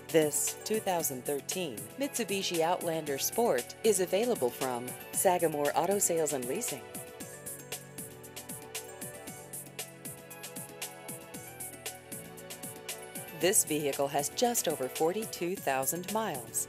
This 2013 Mitsubishi Outlander Sport is available from Sagamore Auto Sales and Leasing. This vehicle has just over 42,000 miles.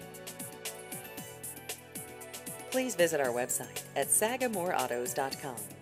Please visit our website at sagamoreautos.com.